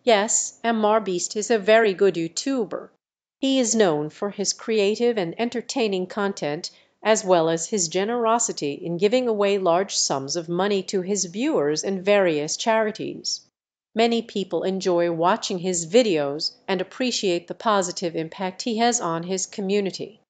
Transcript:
Yes, Mrbeast is a very good YouTuber. He is known for his creative and entertaining content as well as his generosity in giving away large sums of money to his viewers and various charities. Many people enjoy watching his videos and appreciate the positive impact he has on his community.